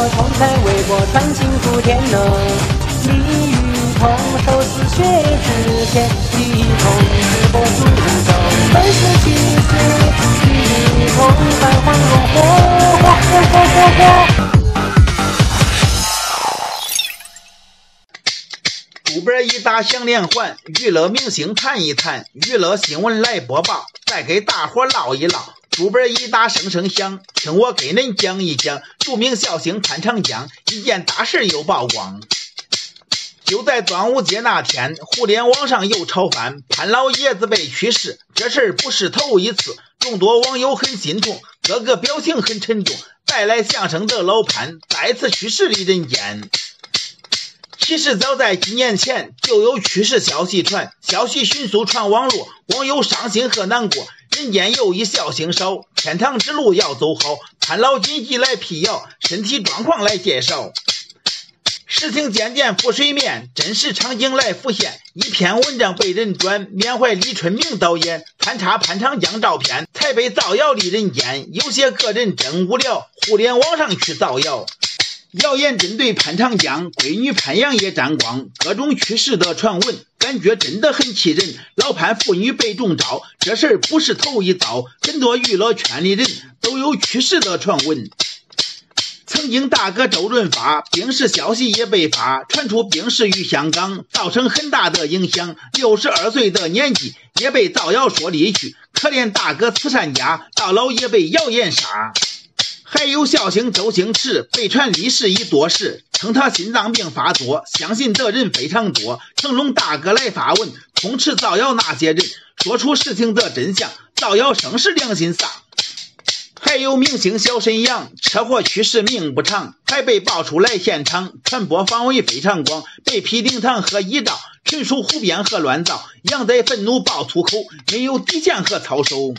同在微博传情福田呢。李雨桐手撕血之前，李雨桐直播主走，本是其死，李雨桐泛黄荣火。 主播一打响连环，娱乐明星谈一谈，娱乐新闻来播报，再给大伙唠一唠。主播一打声声响，听我给恁讲一讲，著名笑星潘长江一件大事又曝光。就在端午节那天，互联网上又炒翻潘老爷子被去世，这事儿不是头一次，众多网友很心痛，个个表情很沉重。带来相声的老潘再次去世离人间。其实早在几年前就有去世消息传，消息迅速传网络，网友伤心和难过。人间又一笑星少，天堂之路要走好，潘老紧急来辟谣，身体状况来介绍。事情渐渐浮水面，真实场景来浮现。一篇文章被人转，缅怀李春明导演，参差潘长江照片才被造谣离人间。有些个人真无聊，互联网上去造谣。谣言针对潘长江，闺女潘阳也沾光，各种去世的传闻，感觉真的很气人。老潘父女被中招，这事儿不是头一遭，很多娱乐圈里人都有去世的传闻。曾经大哥周润发病逝消息也被发，传出病逝于香港，造成很大的影响。62岁的年纪也被造谣说离去，可怜大哥慈善家到老也被谣言杀。还有笑星周星驰被传离世已多时，称他心脏病发作，相信的人非常多。成龙大哥来发文痛斥造谣那些人，说出事情的真相，造谣生是良心丧。还有明星小沈阳车祸去世命不长，还被爆出来现场，传播范围非常广，被批灵堂和遗照，纯属胡编和乱造。杨仔愤怒爆粗口，没有底线和操守。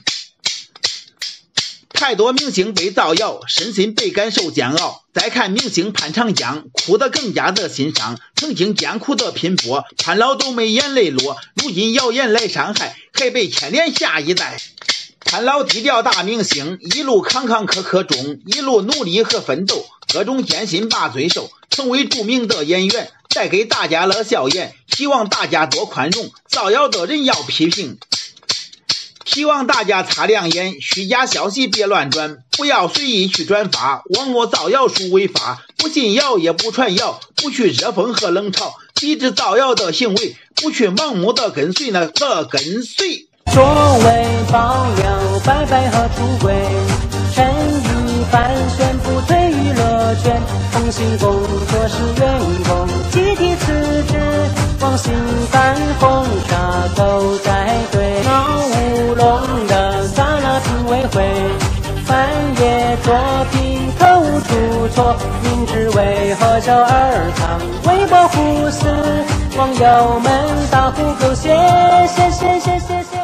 太多明星被造谣，身心倍感受煎熬。再看明星潘长江，哭得更加的心伤。曾经艰苦的拼搏，潘老都没眼泪落，如今谣言来伤害，还被牵连下一代。潘老低调大明星，一路坎坎坷坷中，一路努力和奋斗，各种艰辛把罪受，成为著名的演员，带给大家了笑颜。希望大家多宽容，造谣的人要批评。希望大家擦亮眼，虚假消息别乱转，不要随意去转发，网络造谣属违法。不信谣也不传谣，不去热讽和冷嘲，抵制造谣的行为，不去盲目的跟随作为爆料拜拜和出轨，陈一凡宣布退娱乐圈，红星工作室员工集体辞职，王兴干红茶狗在队，闹乌龙的撒拉评委会，翻页作品口误出错，明知为何笑而藏，微博忽视，网友们大呼狗血，谢谢。